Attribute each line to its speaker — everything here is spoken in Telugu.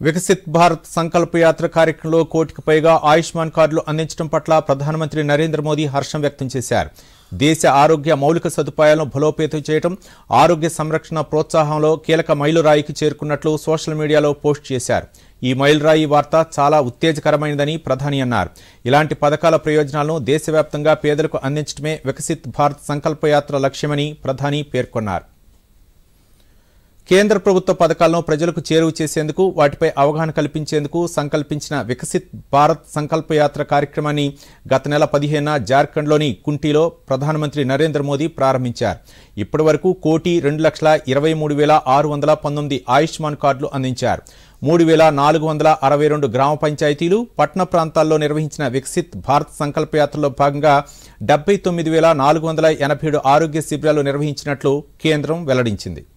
Speaker 1: వికసిత్ భారత్ సంకల్ప యాత్ర కార్యక్రమంలో కోటికి పైగా ఆయుష్మాన్ కార్డులు అందించడం పట్ల ప్రధానమంత్రి నరేంద్ర మోదీ హర్షం వ్యక్తం చేశారు. దేశ ఆరోగ్య మౌలిక సదుపాయాలను బలోపేతం చేయడం, ఆరోగ్య సంరక్షణ ప్రోత్సాహంలో కీలక మైలురాయికి చేరుకున్నట్లు సోషల్ మీడియాలో పోస్ట్ చేశారు. ఈ మైలురాయి వార్త చాలా ఉత్తేజకరమైనదని ప్రధాని అన్నారు. ఇలాంటి పథకాల ప్రయోజనాలను దేశవ్యాప్తంగా పేదలకు అందించడమే వికసిత్ భారత్ సంకల్ప యాత్ర లక్ష్యమని ప్రధాని పేర్కొన్నారు. కేంద్ర ప్రభుత్వ పథకాలను ప్రజలకు చేరువ చేసేందుకు, వాటిపై అవగాహన కల్పించేందుకు సంకల్పించిన వికసిత్ భారత్ సంకల్ప యాత్ర కార్యక్రమాన్ని గత నెల 15న జార్ఖండ్లోని కుంటీలో ప్రధానమంత్రి నరేంద్ర మోదీ ప్రారంభించారు. ఇప్పటి వరకు 1,23,619 ఆయుష్మాన్ కార్డులు అందించారు. 3,462 గ్రామ పంచాయతీలు, పట్టణ ప్రాంతాల్లో నిర్వహించిన వికసిత్ భారత్ సంకల్ప యాత్రలో భాగంగా 79,487 ఆరోగ్య శిబిరాలు నిర్వహించినట్లు కేంద్రం వెల్లడించింది.